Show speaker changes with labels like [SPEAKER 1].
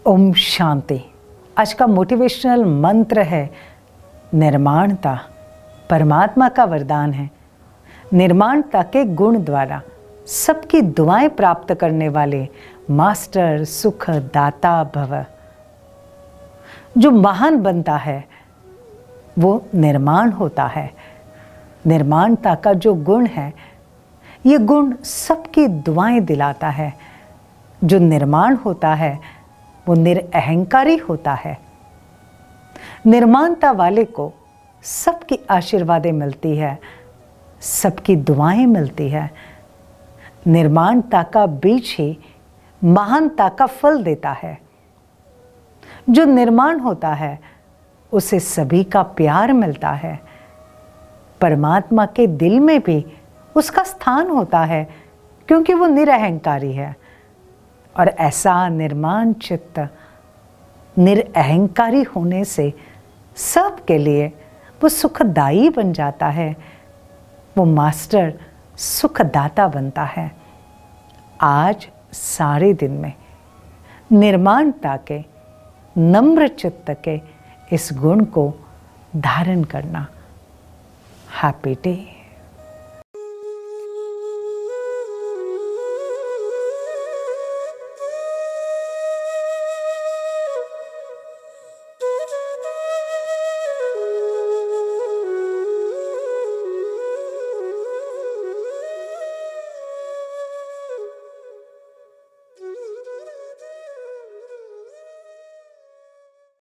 [SPEAKER 1] ओम शांति। आज का मोटिवेशनल मंत्र है निर्माणता परमात्मा का वरदान है। निर्माणता के गुण द्वारा सबकी दुआएं प्राप्त करने वाले मास्टर सुख दाता भव। जो महान बनता है वो निर्माण होता है। निर्माणता का जो गुण है ये गुण सबकी दुआएं दिलाता है। जो निर्माण होता है वो निरअहंकारी होता है। निर्माणता वाले को सबकी आशीर्वादें मिलती है, सबकी दुआएं मिलती है। निर्माणता का बीज ही महानता का फल देता है। जो निर्माण होता है उसे सभी का प्यार मिलता है। परमात्मा के दिल में भी उसका स्थान होता है क्योंकि वो निरअहंकारी है। और ऐसा निर्माण चित्त निरअहंकारी होने से सबके लिए वो सुखदायी बन जाता है। वो मास्टर सुखदाता बनता है। आज सारे दिन में निर्माणता के नम्र चित्त के इस गुण को धारण करना। Happy day.